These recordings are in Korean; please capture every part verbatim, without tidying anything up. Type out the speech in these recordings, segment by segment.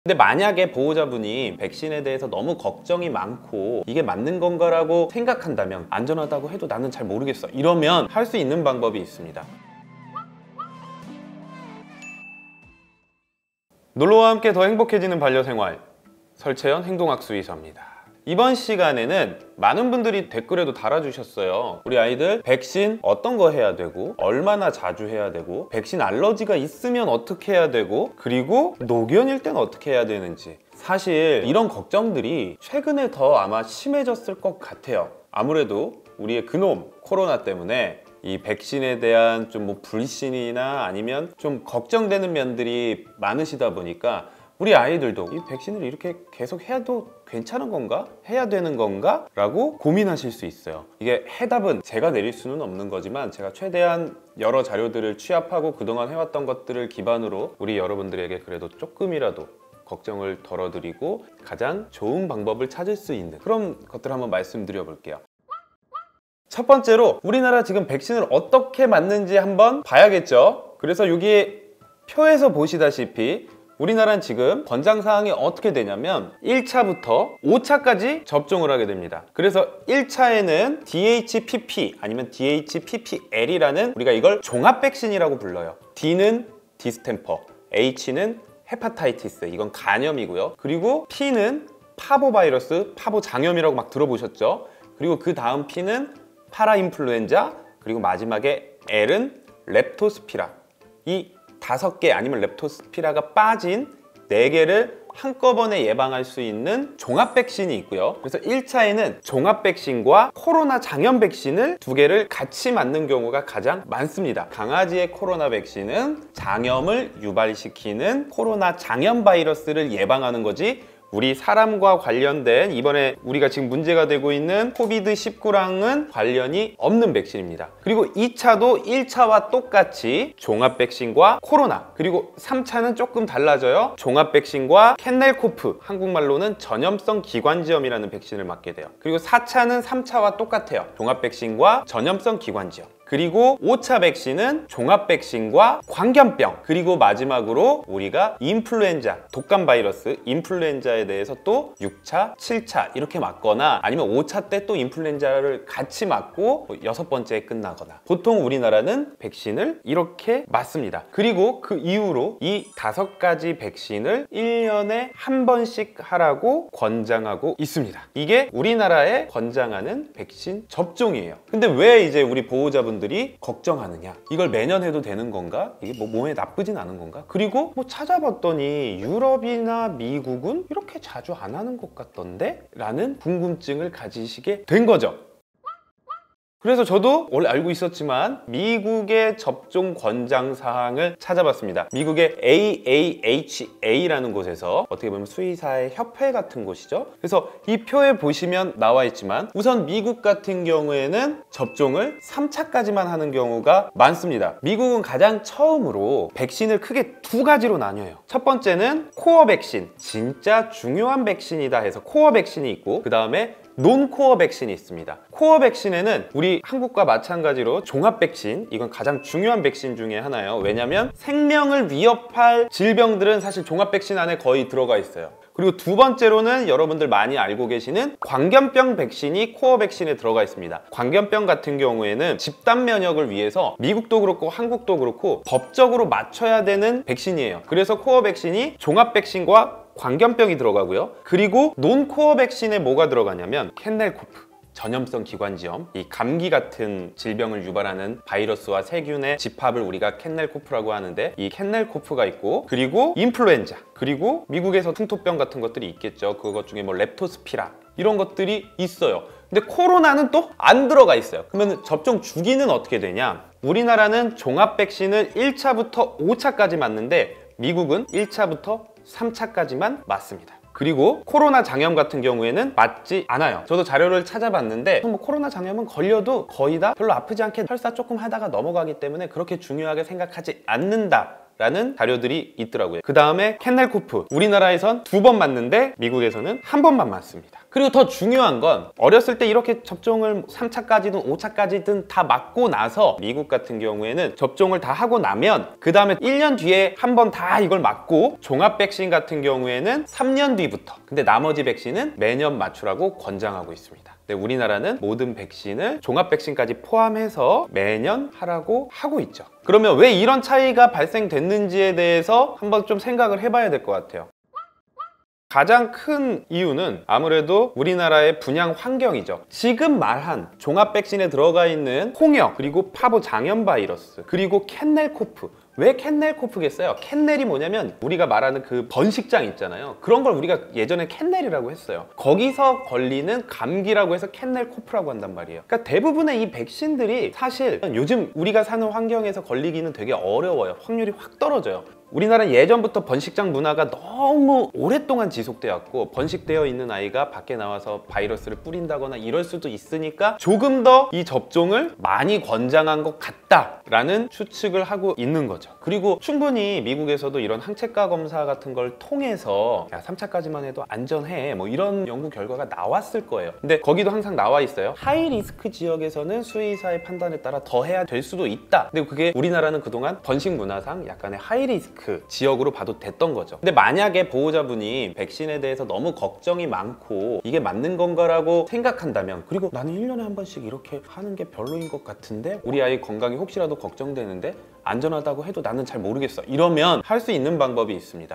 근데 만약에 보호자분이 백신에 대해서 너무 걱정이 많고 이게 맞는 건가라고 생각한다면, 안전하다고 해도 나는 잘 모르겠어 이러면 할 수 있는 방법이 있습니다. 놀러와 함께 더 행복해지는 반려생활, 설채연 행동학수의사입니다. 이번 시간에는 많은 분들이 댓글에도 달아주셨어요. 우리 아이들 백신 어떤 거 해야 되고, 얼마나 자주 해야 되고, 백신 알러지가 있으면 어떻게 해야 되고, 그리고 노견일 때는 어떻게 해야 되는지. 사실 이런 걱정들이 최근에 더 아마 심해졌을 것 같아요. 아무래도 우리의 그놈 코로나 때문에 이 백신에 대한 좀 뭐 불신이나 아니면 좀 걱정되는 면들이 많으시다 보니까 우리 아이들도 이 백신을 이렇게 계속 해도 괜찮은 건가? 해야 되는 건가? 라고 고민하실 수 있어요. 이게 해답은 제가 내릴 수는 없는 거지만 제가 최대한 여러 자료들을 취합하고 그동안 해왔던 것들을 기반으로 우리 여러분들에게 그래도 조금이라도 걱정을 덜어드리고 가장 좋은 방법을 찾을 수 있는 그런 것들을 한번 말씀드려 볼게요. 첫 번째로 우리나라 지금 백신을 어떻게 맞는지 한번 봐야겠죠. 그래서 여기 표에서 보시다시피 우리나라는 지금 권장사항이 어떻게 되냐면 일 차부터 오 차까지 접종을 하게 됩니다. 그래서 일 차에는 디에이치피피 아니면 디에이치피피엘이라는 우리가 이걸 종합백신이라고 불러요. D는 디스템퍼, H는 헤파타이티스, 이건 간염이고요. 그리고 P는 파보바이러스, 파보장염이라고 막 들어보셨죠? 그리고 그 다음 P는 파라인플루엔자, 그리고 마지막에 L은 렙토스피라. 이 다섯 개 아니면 렙토스피라가 빠진 네 개를 한꺼번에 예방할 수 있는 종합 백신이 있고요. 그래서 일 차에는 종합 백신과 코로나 장염 백신을 두 개를 같이 맞는 경우가 가장 많습니다. 강아지의 코로나 백신은 장염을 유발시키는 코로나 장염 바이러스를 예방하는 거지, 우리 사람과 관련된 이번에 우리가 지금 문제가 되고 있는 코비드 십구랑은 관련이 없는 백신입니다. 그리고 이 차도 일 차와 똑같이 종합 백신과 코로나, 그리고 삼 차는 조금 달라져요. 종합 백신과 캔넬코프, 한국말로는 전염성 기관지염이라는 백신을 맞게 돼요. 그리고 사 차는 삼 차와 똑같아요. 종합 백신과 전염성 기관지염. 그리고 오 차 백신은 종합 백신과 광견병, 그리고 마지막으로 우리가 인플루엔자, 독감 바이러스 인플루엔자에 대해서 또 육 차, 칠 차 이렇게 맞거나 아니면 오 차 때 또 인플루엔자를 같이 맞고 여섯 번째에 끝나거나, 보통 우리나라는 백신을 이렇게 맞습니다. 그리고 그 이후로 이 다섯 가지 백신을 일 년에 한 번씩 하라고 권장하고 있습니다. 이게 우리나라에 권장하는 백신 접종이에요. 근데 왜 이제 우리 보호자분들 들이 걱정하느냐, 이걸 매년 해도 되는 건가, 이게 뭐 몸에 나쁘진 않은 건가, 그리고 뭐 찾아봤더니 유럽이나 미국은 이렇게 자주 안 하는 것 같던데? 라는 궁금증을 가지시게 된 거죠. 그래서 저도 원래 알고 있었지만 미국의 접종 권장 사항을 찾아봤습니다. 미국의 에이에이에이치에이라는 곳에서 어떻게 보면 수의사의 협회 같은 곳이죠. 그래서 이 표에 보시면 나와 있지만 우선 미국 같은 경우에는 접종을 삼 차까지만 하는 경우가 많습니다. 미국은 가장 처음으로 백신을 크게 두 가지로 나뉘어요. 첫 번째는 코어 백신, 진짜 중요한 백신이다 해서 코어 백신이 있고, 그 다음에 논코어 백신이 있습니다. 코어 백신에는 우리 한국과 마찬가지로 종합 백신, 이건 가장 중요한 백신 중에 하나예요. 왜냐면 생명을 위협할 질병들은 사실 종합 백신 안에 거의 들어가 있어요. 그리고 두 번째로는 여러분들 많이 알고 계시는 광견병 백신이 코어 백신에 들어가 있습니다. 광견병 같은 경우에는 집단 면역을 위해서 미국도 그렇고 한국도 그렇고 법적으로 맞춰야 되는 백신이에요. 그래서 코어 백신이 종합 백신과 광견병이 들어가고요. 그리고 논코어 백신에 뭐가 들어가냐면 캔넬코프, 전염성 기관지염, 이 감기 같은 질병을 유발하는 바이러스와 세균의 집합을 우리가 캔넬코프라고 하는데 이 캔넬코프가 있고, 그리고 인플루엔자, 그리고 미국에서 풍토병 같은 것들이 있겠죠. 그것 중에 뭐 렙토스피라 이런 것들이 있어요. 근데 코로나는 또 안 들어가 있어요. 그러면 접종 주기는 어떻게 되냐? 우리나라는 종합 백신을 일 차부터 오 차까지 맞는데 미국은 일 차부터 삼 차까지만 맞습니다. 그리고 코로나 장염 같은 경우에는 맞지 않아요. 저도 자료를 찾아봤는데 뭐 코로나 장염은 걸려도 거의 다 별로 아프지 않게 설사 조금 하다가 넘어가기 때문에 그렇게 중요하게 생각하지 않는다 라는 자료들이 있더라고요. 그 다음에 캔넬코프, 우리나라에선 두 번 맞는데 미국에서는 한 번만 맞습니다. 그리고 더 중요한 건 어렸을 때 이렇게 접종을 삼 차까지든 오 차까지든 다 맞고 나서 미국 같은 경우에는 접종을 다 하고 나면 그 다음에 일 년 뒤에 한 번 다 이걸 맞고 종합 백신 같은 경우에는 삼 년 뒤부터, 근데 나머지 백신은 매년 맞추라고 권장하고 있습니다. 근데 우리나라는 모든 백신을 종합 백신까지 포함해서 매년 하라고 하고 있죠. 그러면 왜 이런 차이가 발생됐는지에 대해서 한번 좀 생각을 해봐야 될 것 같아요. 가장 큰 이유는 아무래도 우리나라의 분양 환경이죠. 지금 말한 종합 백신에 들어가 있는 홍역, 그리고 파보 장염 바이러스, 그리고 캔넬코프. 왜 캔넬코프겠어요? 캔넬이 뭐냐면 우리가 말하는 그 번식장 있잖아요. 그런 걸 우리가 예전에 캔넬이라고 했어요. 거기서 걸리는 감기라고 해서 캔넬코프라고 한단 말이에요. 그러니까 대부분의 이 백신들이 사실 요즘 우리가 사는 환경에서 걸리기는 되게 어려워요. 확률이 확 떨어져요. 우리나라는 예전부터 번식장 문화가 너무 오랫동안 지속되었고, 번식되어 있는 아이가 밖에 나와서 바이러스를 뿌린다거나 이럴 수도 있으니까 조금 더 이 접종을 많이 권장한 것 같다라는 추측을 하고 있는 거죠. 그리고 충분히 미국에서도 이런 항체가 검사 같은 걸 통해서 야, 삼 차까지만 해도 안전해, 뭐 이런 연구 결과가 나왔을 거예요. 근데 거기도 항상 나와 있어요. 하이 리스크 지역에서는 수의사의 판단에 따라 더 해야 될 수도 있다. 근데 그게 우리나라는 그동안 번식 문화상 약간의 하이 리스크 그 지역으로 봐도 됐던 거죠. 근데 만약에 보호자분이 백신에 대해서 너무 걱정이 많고 이게 맞는 건가라고 생각한다면, 그리고 나는 일 년에 한 번씩 이렇게 하는 게 별로인 것 같은데 우리 아이 건강이 혹시라도 걱정되는데 안전하다고 해도 나는 잘 모르겠어, 이러면 할 수 있는 방법이 있습니다.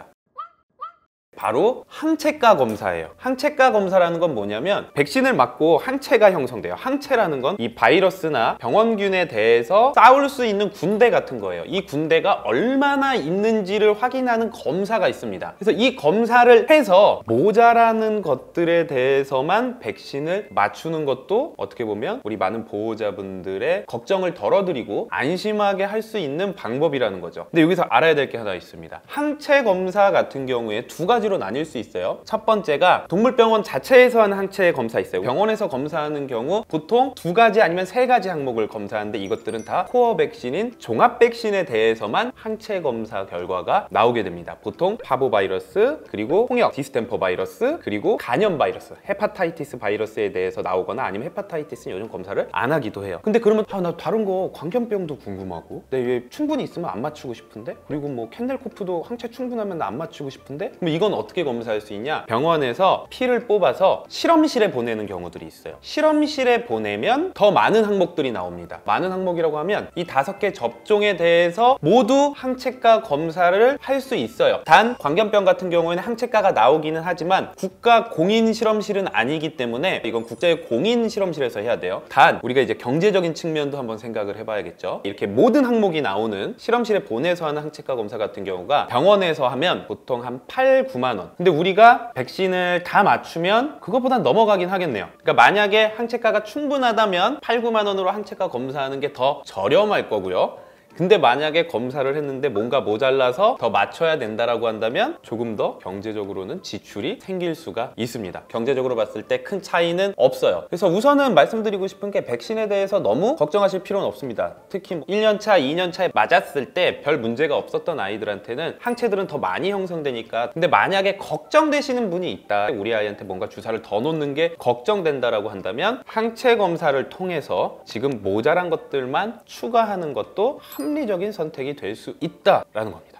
바로 항체가 검사예요. 항체가 검사라는 건 뭐냐면 백신을 맞고 항체가 형성돼요. 항체라는 건 이 바이러스나 병원균에 대해서 싸울 수 있는 군대 같은 거예요. 이 군대가 얼마나 있는지를 확인하는 검사가 있습니다. 그래서 이 검사를 해서 모자라는 것들에 대해서만 백신을 맞추는 것도 어떻게 보면 우리 많은 보호자분들의 걱정을 덜어드리고 안심하게 할 수 있는 방법이라는 거죠. 근데 여기서 알아야 될 게 하나 있습니다. 항체 검사 같은 경우에 두 가지 로 나뉠 수 있어요. 첫 번째가 동물병원 자체에서 하는 항체 검사 있어요. 병원에서 검사하는 경우 보통 두 가지 아니면 세 가지 항목을 검사하는데, 이것들은 다 코어 백신인 종합 백신에 대해서만 항체 검사 결과가 나오게 됩니다. 보통 파보 바이러스, 그리고 홍역, 디스템퍼 바이러스, 그리고 간염 바이러스, 헤파타이티스 바이러스에 대해서 나오거나 아니면 헤파타이티스는 요즘 검사를 안 하기도 해요. 근데 그러면 아, 나 다른 거 광견병도 궁금하고, 근데 왜 충분히 있으면 안 맞추고 싶은데, 그리고 뭐 캔넬코프도 항체 충분하면 나 안 맞추고 싶은데, 그럼 이건 어떻게 검사할 수 있냐? 병원에서 피를 뽑아서 실험실에 보내는 경우들이 있어요. 실험실에 보내면 더 많은 항목들이 나옵니다. 많은 항목이라고 하면 이 다섯 개 접종에 대해서 모두 항체가 검사를 할 수 있어요. 단 광견병 같은 경우에는 항체가가 나오기는 하지만 국가 공인 실험실은 아니기 때문에 이건 국제 공인 실험실에서 해야 돼요. 단 우리가 이제 경제적인 측면도 한번 생각을 해봐야겠죠. 이렇게 모든 항목이 나오는 실험실에 보내서 하는 항체가 검사 같은 경우가 병원에서 하면 보통 한 팔, 구만 원. 근데 우리가 백신을 다 맞추면 그것보단 넘어가긴 하겠네요. 그러니까 만약에 항체가가 충분하다면 팔, 구만 원으로 항체가 검사하는 게 더 저렴할 거고요. 근데 만약에 검사를 했는데 뭔가 모자라서 더 맞춰야 된다라고 한다면 조금 더 경제적으로는 지출이 생길 수가 있습니다. 경제적으로 봤을 때 큰 차이는 없어요. 그래서 우선은 말씀드리고 싶은 게 백신에 대해서 너무 걱정하실 필요는 없습니다. 특히 일 년 차, 이 년 차에 맞았을 때 별 문제가 없었던 아이들한테는 항체들은 더 많이 형성되니까. 근데 만약에 걱정되시는 분이 있다, 우리 아이한테 뭔가 주사를 더 놓는 게 걱정된다라고 한다면 항체 검사를 통해서 지금 모자란 것들만 추가하는 것도 합리적인 선택이 될 수 있다라는 겁니다.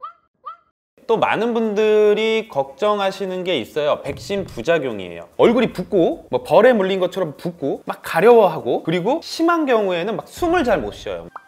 또 많은 분들이 걱정하시는 게 있어요. 백신 부작용이에요. 얼굴이 붓고 뭐 벌에 물린 것처럼 붓고 막 가려워하고, 그리고 심한 경우에는 막 숨을 잘 못 쉬어요.